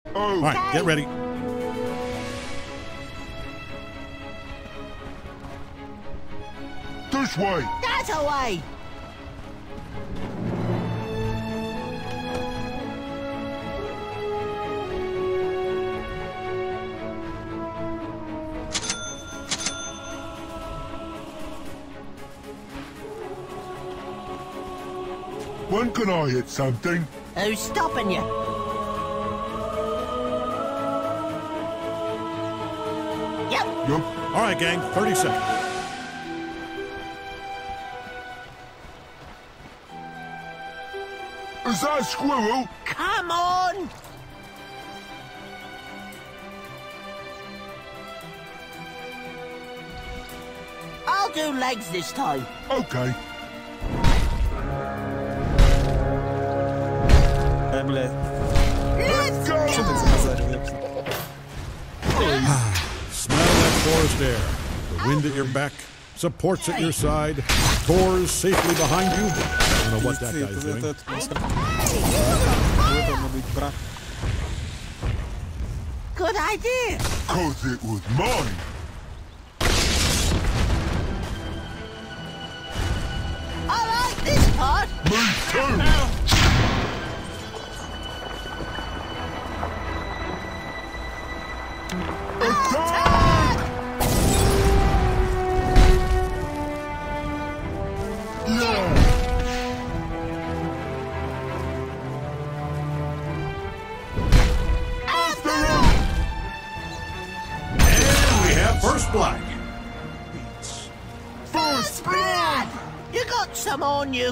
All right, get ready. This way. That away. When can I hit something? Who's stopping you? Yep. Yup. All right, gang, 30 seconds. Is that a squirrel? Come on. I'll do legs this time. Okay. Блядь. Let's Go! Что так забазарил, ёпта? Smell that forest air. The wind at your back, supports at your side, Thor's safely behind you. I don't know what that guy's doing. Это надо быть прав. Good idea. 'Cause it was mine. I like this part. Me too. Attack! Yeah. After And we have first blood. First blood. You got some on you.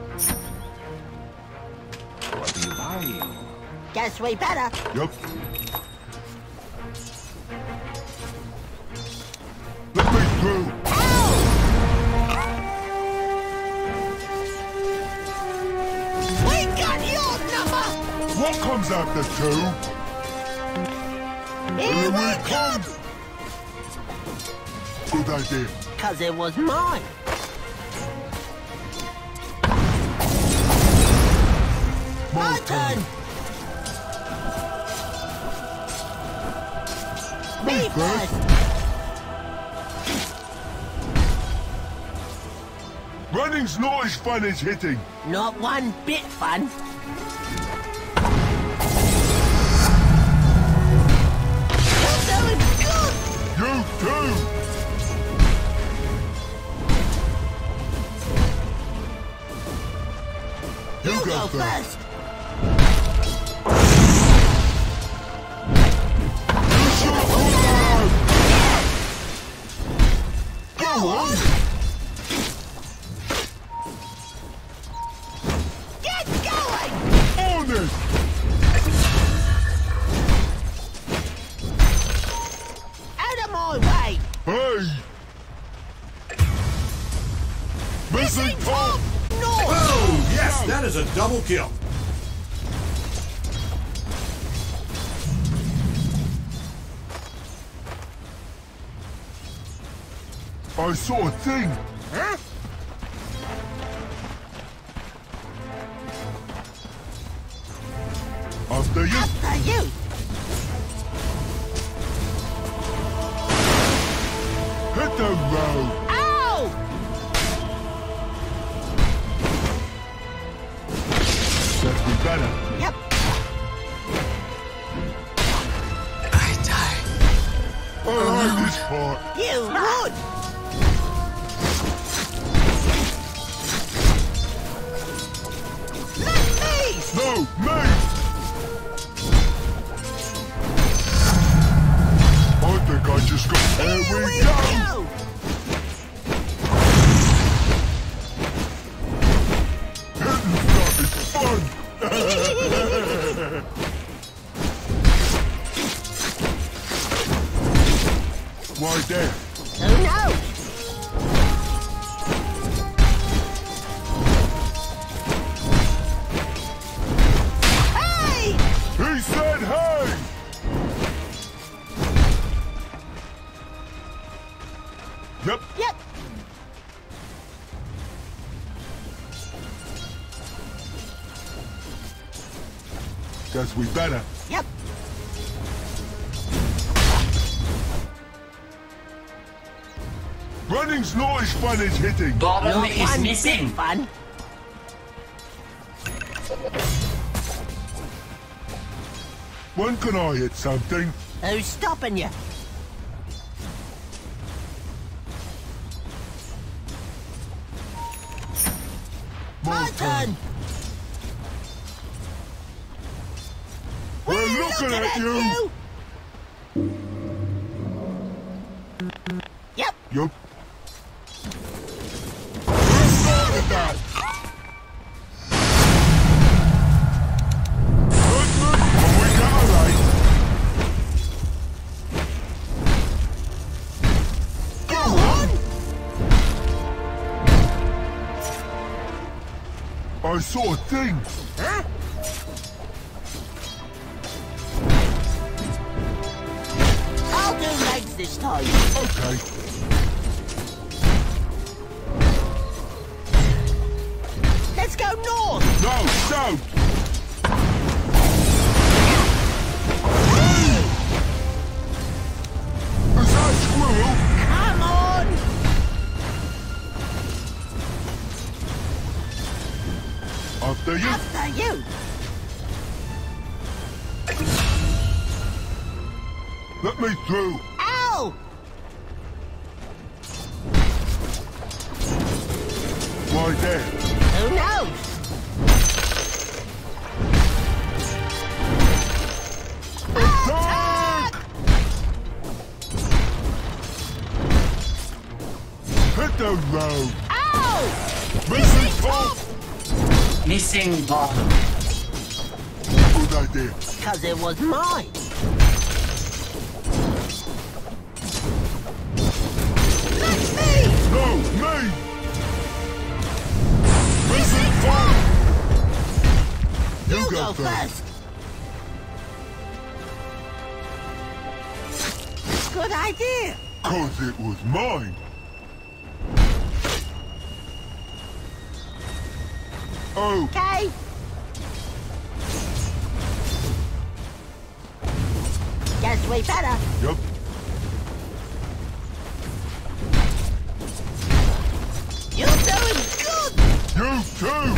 What are you buying? Guess we better. Yup. Let me through. We got your number. What comes after two? Here we come. Good idea. 'Cause it was mine. My turn. Me first. Running's not as fun as hitting. Not one bit fun. You're doing good. You too. You go go first. first. Go on. Get going. On it. Out of my way. Hey. Missing top. No. Oh, yes, that is a double kill. I saw a thing. Huh? After you. After you. Hit the road. Ow! Guess we better. Yep. I like this part. You would. Let me. No, me. I think I just got. Here we go. Hitting stuff is fun. Why there? Who knows? Hey! He said hey. Yep. Yep. Guess we better. Yep. Running's not as fun as hitting. Bottom Not is one missing. bit fun. When can I hit something? Who's stopping you? My turn. We're looking at you. Yep. Yup. Who started that? Goodman, when we get away. Go on. I saw a thing. Huh? I'll do legs this time. Okay. Let's go north. No, south. Is that squirrel? Come on. After you. After you. Let me through. Ow. Why there? Who knows? Attack! Hit the road. Ow! Missing top. Missing bottom. Good idea. Because it was mine. Let me! No, me. Missing top. You go first. Good idea. Cause it was mine. Oh, Okay. Guess we better. yep. You're doing good. You too.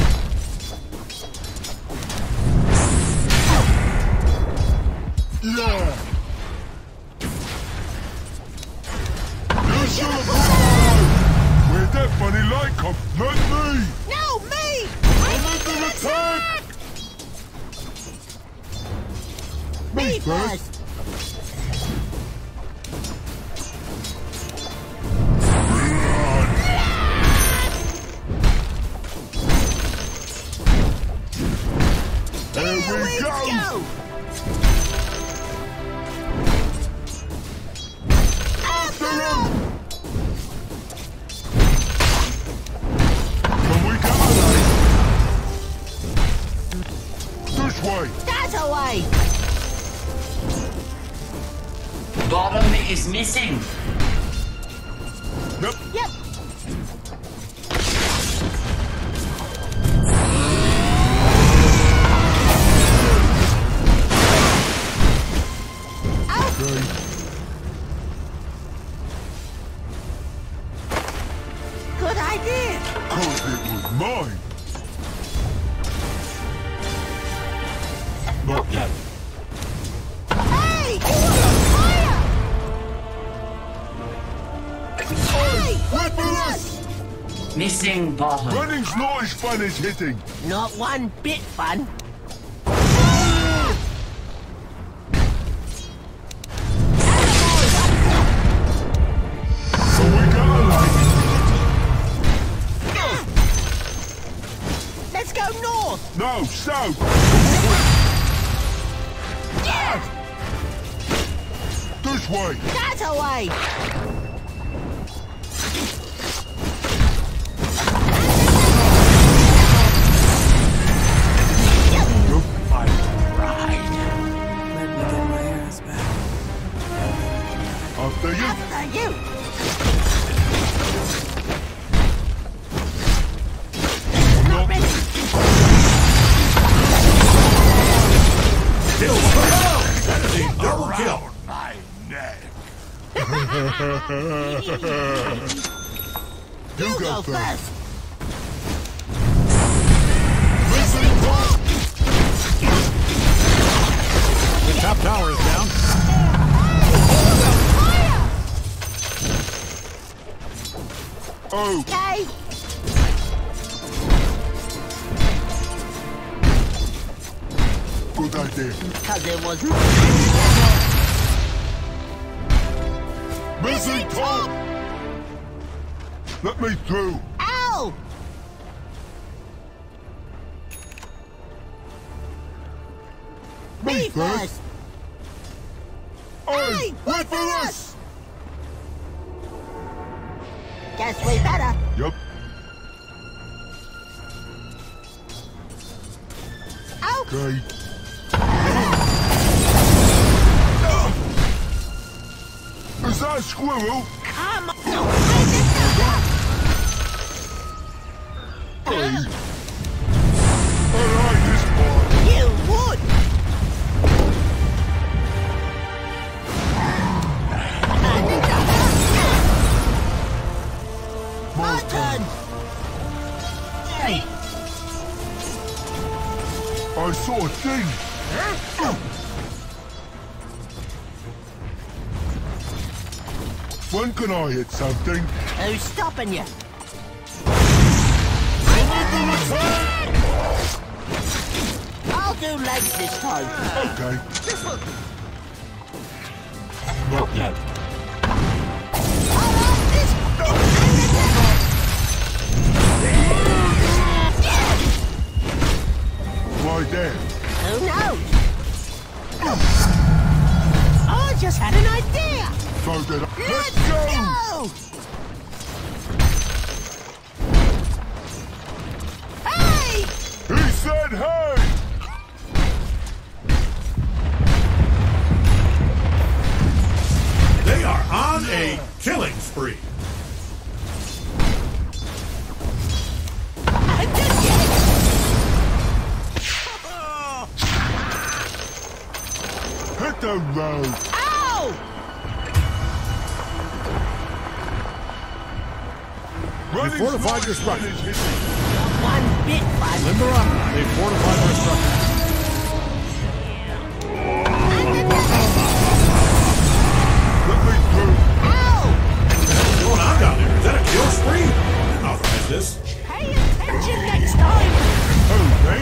Yeah. You should have gone. Where'd that funny light come? Not me. No, me. I'm under attack. Me first. There we go. After him. Can we get away? This way. That away. Bottom is missing. Yep. Yep. Okay. Good idea. Cause it was mine. Not yet. Hey, you were on fire. Hey, wait for us. Missing bottom. Running's not as fun as hitting. Not one bit fun. So we got away. Let's go north. No, south. Yes. This way. That away. Let me get my ass back. After you. After you. Not ready. Double kill. My neck. You go first. The top tower is down. Oh, Okay. good idea. Because it was Missing top! Let me through. Ow! Me first. Hey, wait for us! Guess we better. Yep. Ow! Okay. Is that a squirrel? Come on. Hey. I like this part. You would. My turn. Hey. I saw a thing. When can I hit something? Who's stopping you? I'll do legs this time. Okay. Not yet. Right there. Who knows? I just had an idea. So did I. Let's Let's go! Hey! He said hey! They are on a killing spree. I did it! Hit the road. Ow! Running fortified your smart structure. is One bit, bud. Limber up. They've fortified their structure. Let me through. Ow! What's going on down there? Is that a kill spree? Authorize this. Pay attention next time. Okay.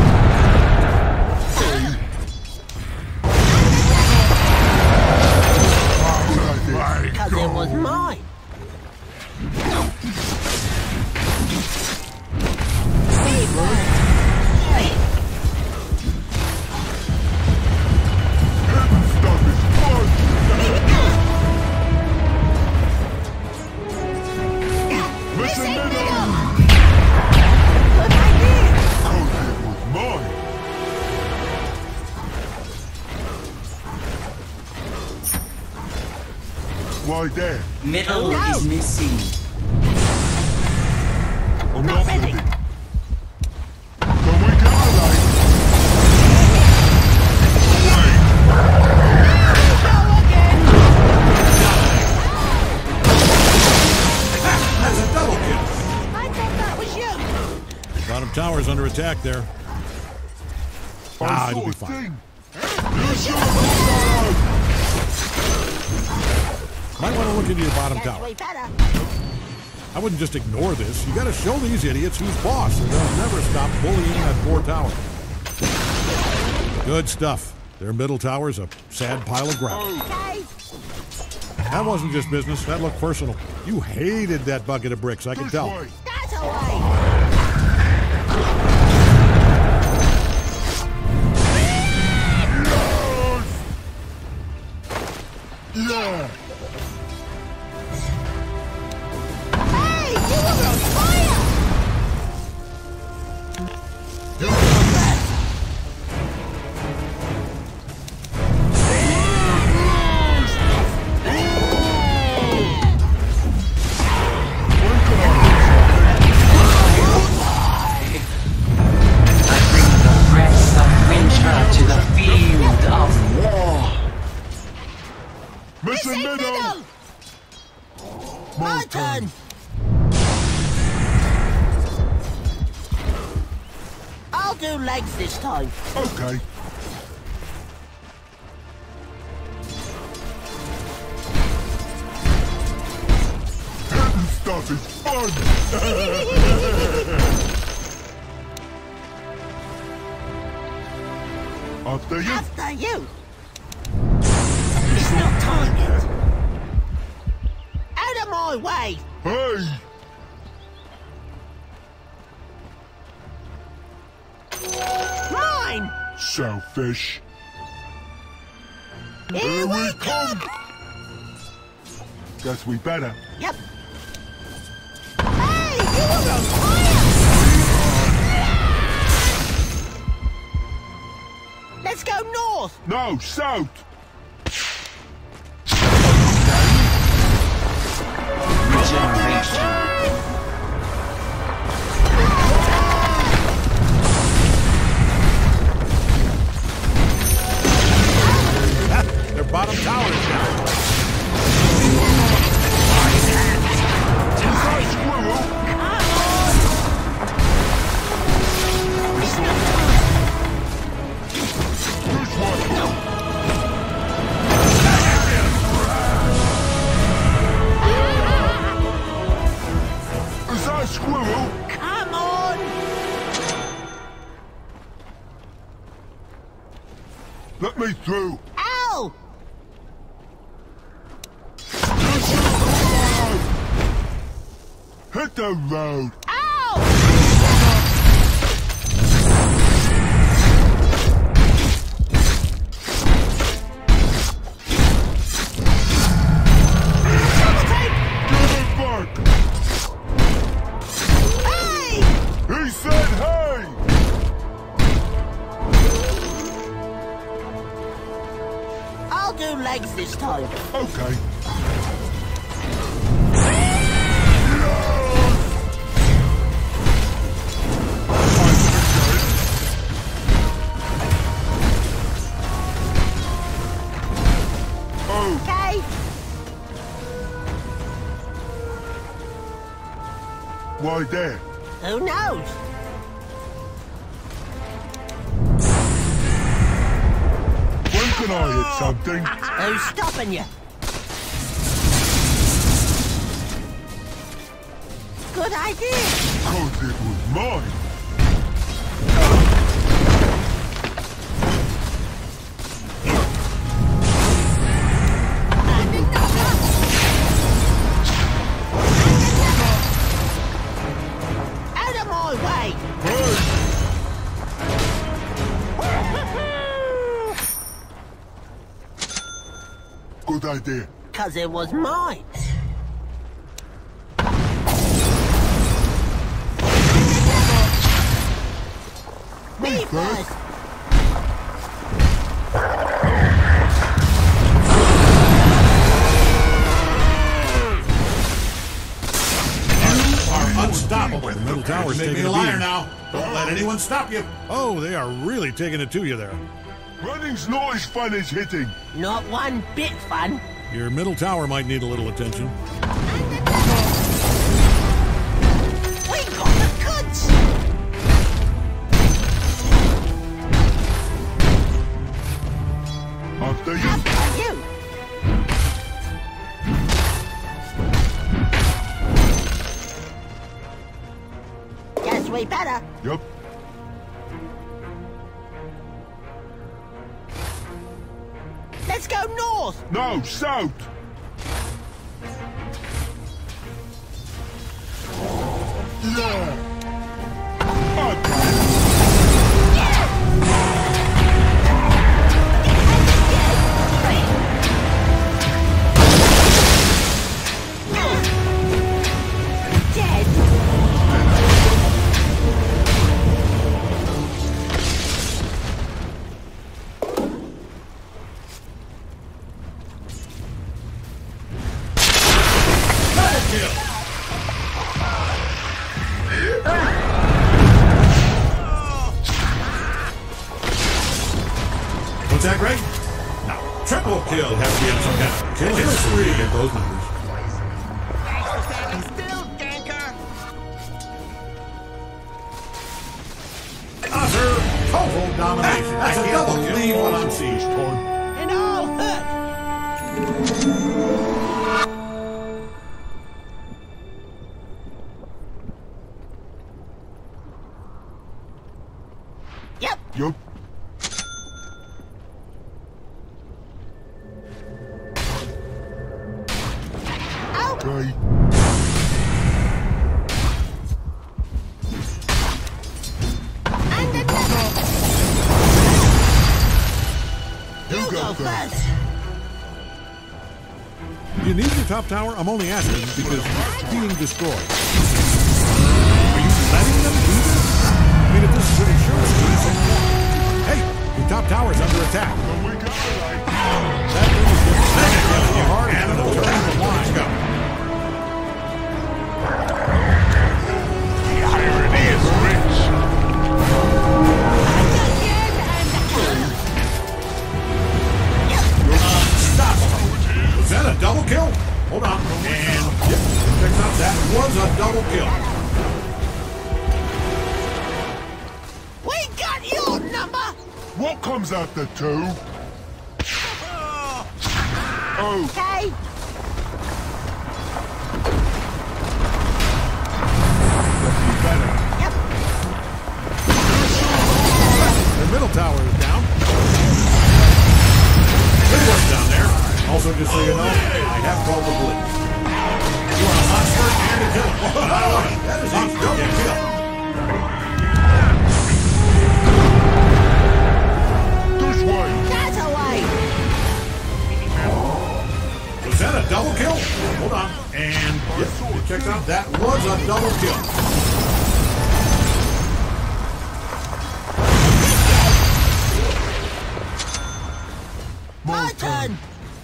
Because it was mine. Stuff is fun. Missing middle. Good idea. Oh, it was mine. Right there. Middle Oh, no. is missing. I'm Not not ready. ready. Can we get alive? Go again. That's a double kill. I thought that was you. Bottom tower's under attack there. I it'll saw be a fine. thing. You should have Might want to look into your bottom Guess tower. we better. I wouldn't just ignore this. You got to show these idiots who's boss, or they'll never stop bullying that poor tower. Good stuff. Their middle tower's a sad pile of gravel. Okay. That wasn't just business. That looked personal. You hated that bucket of bricks. I can This tell. way. That's away. Yeah. Hey, you were on fire. You I bring the breath of winter to the field of war. Missing middle. My turn. I'll do legs this time. Okay. Hitting stuff is fun! After you. After you. It's not time yet. Out of my way. Hey! Mine. Selfish. Here we come. Guess we better. Yep. Hey, you were on fire. Let's go north. No, south! Regeneration. Their bottom tower is down. Sorry, squirrel! This one! Is that a squirrel? Come on. Let me through! Ow. Hit the road! Ow. Give it back! Hey. He said hey! I'll do legs this time. Okay. Oh, Okay. why there? Who knows? When can I hit something? Who's stopping you? Good idea. Cause it was mine. Out of my way. Hey! Good idea. Cause it was mine. Me first. Unstoppable. The middle tower's Make me taking a a liar beating. now. Don't let anyone stop you. Oh, they are really taking it to you there. Running's not as fun as hitting. Not one bit fun. Your middle tower might need a little attention. We got the goods. After you. After you. Guess we better. Yep. Let's go north. No, south. Yeah. Okay. Dead. What's that, Greg? No, triple kill has to be some kind of kill history to get those numbers. Still, Ganker. Arthur! domination. I can't believe what I'm seeing. And I'll hurt. Yep. Yup. Okay. And another. You go first. You need your top tower? I'm only asking because it's being destroyed. Are you letting them do this? I mean, if this is what insurance is, hey, your top tower's under attack. That thing is getting you hard and it'll turn the line. Go. The irony is rich. Stop! Was that a double kill? Hold on. And yep, check out, that was a double kill. We got your number. What comes after 2? Oh, Okay. Yep. The middle tower is down. Good work down there. Also, just so you know, I have called the police. You are a monster and a killer. That is a double kill. this way. That away. Was that a double kill? Hold on. And yep, check out, that was a double kill. My turn.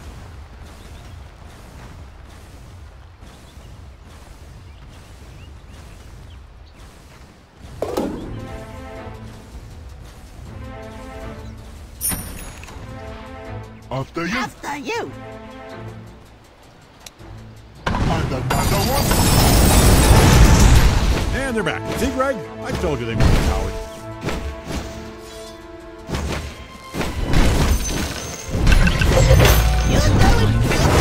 After you. After you. And another one. And they're back. See, Greg? I told you they weren't cowards. You're going.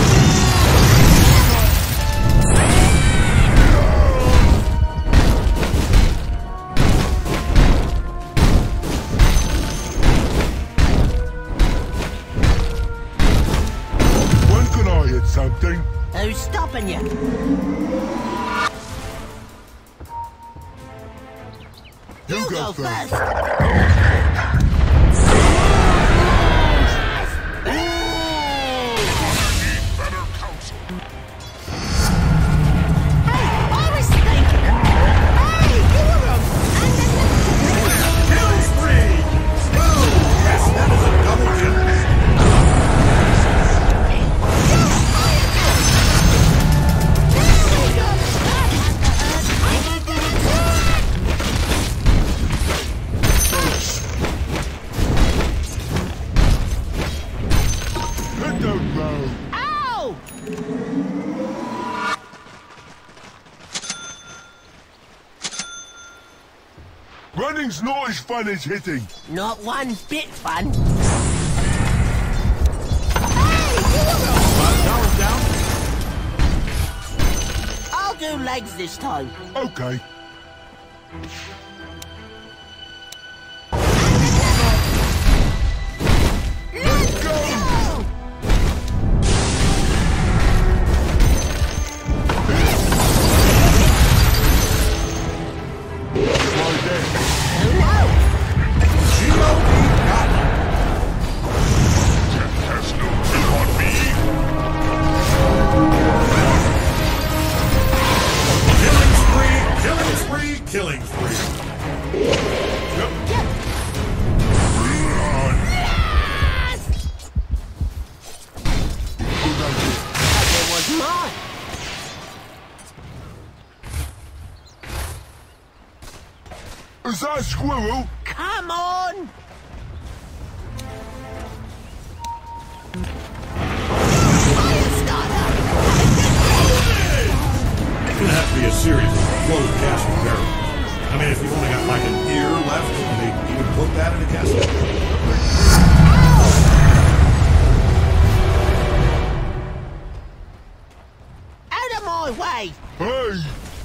When can I hit something? Who's stopping you? You go first. Better counsel. Hey, I was thinking. Hey, you're a... Kill spree! Boom! Yes, that is a double kill. Hit the road. Ow! Running's not as fun as hitting. Not one bit fun. Tower's down. I'll do legs this time. Okay. Let's go! Right there. No! G.O.D. got him. Has no grip on me. Killing spree, killing spree, killing spree. Yep. It was mine. Is that a squirrel? Come on! Fire starter! It's gonna have to be a series of closed castle barrels. I mean, if you've only got like an ear left, can they even put that in a castle? Hey!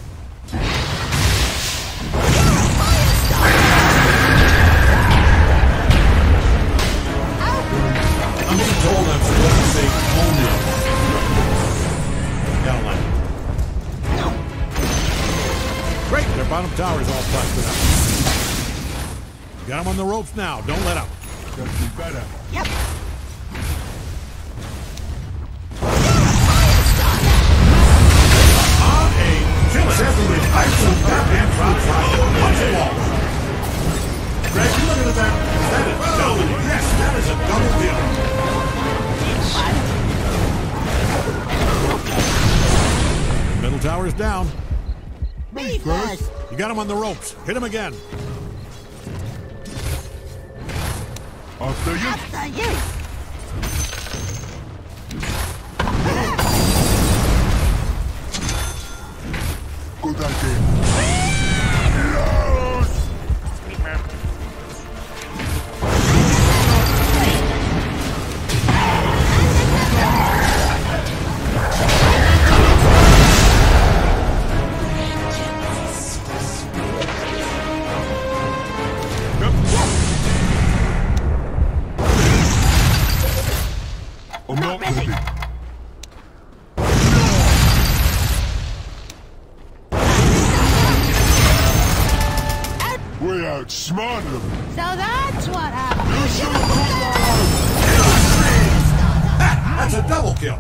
I'm being told I'm supposed to say only. Gotta like it. Great, their bottom tower's all busted up. You got them on the ropes now. Don't let up. Gotta be better. Yep. On a killing. Settling excellent Batman drop try. Punch it wall. Greg, you looking at that? Is that a double? Yes, that is a double deal. Middle tower's down. Me first. You got him on the ropes. Hit him again. After you. After you. Good idea. Yes! I'm not ready. We outsmarted them. So that's what happened. You should have That's a double kill.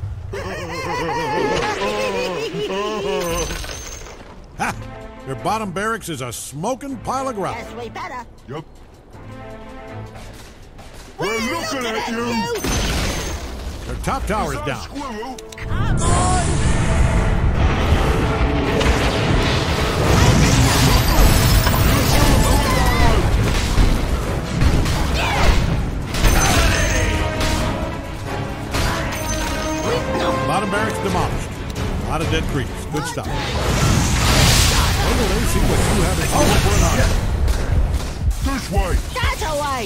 Ha! Their bottom barracks is a smoking pile of gravel. Yes, we better. Yep. We're looking at you. Their top tower's down. Squirrel. Come on. Bottom barracks demolished. A lot of dead creeps. Good stuff. Wait till they see what you have in store for an army. This way. That away.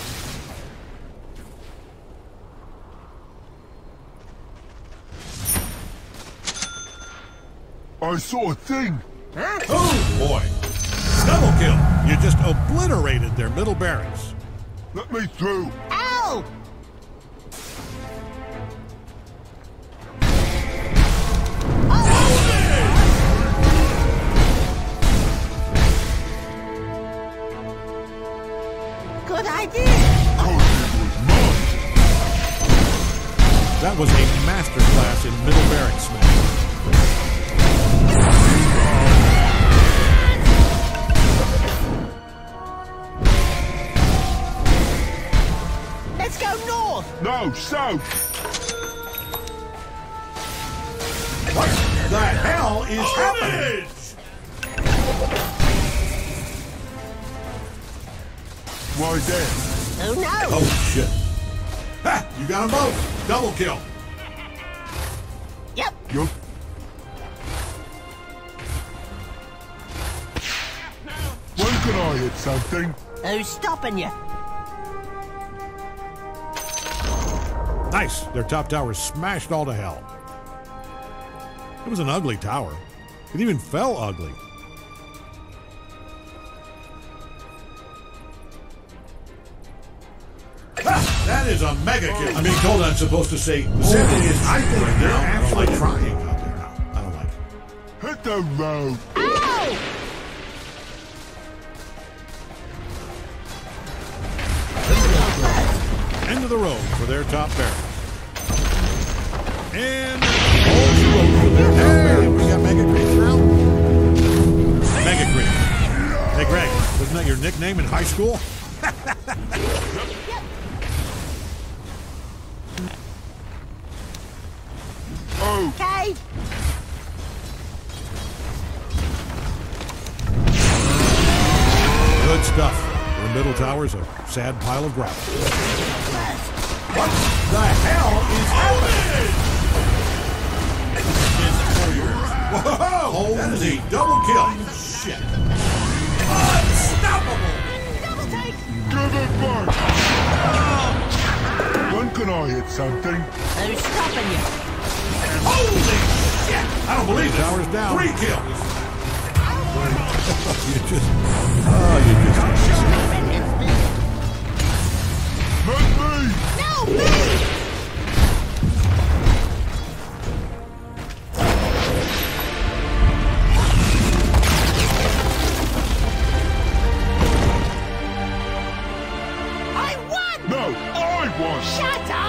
I saw a thing. Oh boy. Double kill. You just obliterated their middle barracks. Let me through. Ow. Good idea. Cause it was mine. That was a masterclass in middle barracks smash. Let's go north. No, south. What the hell is happening? Why there? Who knows? Oh shit. Ha! You got them both. Double kill. Yep. Yup. When can I hit something? Who's stopping you? Nice. Their top tower smashed all to hell. It was an ugly tower. It even fell ugly. Ha! That is a mega kill. I'm being told I'm supposed to say the setting is I think they're actually trying out there now. I don't like it. Hit the road. Ow! End of the road for their top barracks. And hold the road for their top barracks. We got Mega Creeps now? Mega Creeps. Hey, Greg, wasn't that your nickname in high school? Oh, Okay. Good stuff. Their middle tower's a sad pile of gravel. What the hell is happening? Whoa! That is a double kill. Shit. Unstoppable! Double take. give it back. When can I hit something? Who's stopping you? Holy shit! Shit! I don't believe it. Tower's down. 3 kills. You just... Oh, you just... Let me! No, me! I won! No, I won! Shut up!